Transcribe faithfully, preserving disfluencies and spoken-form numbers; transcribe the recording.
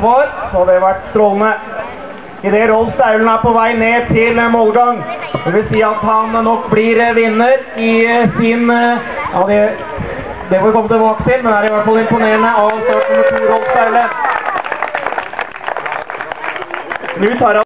vår, så hadde det vært strålende. I det Rolf Staulen er på vei ned til målgang. Det vil si at han nok blir vinner i sin... Ja, det, det får vi komme tilbake til, men det er i hvert fall imponerende av start nummer to, Rolf Staulen. Nå tar han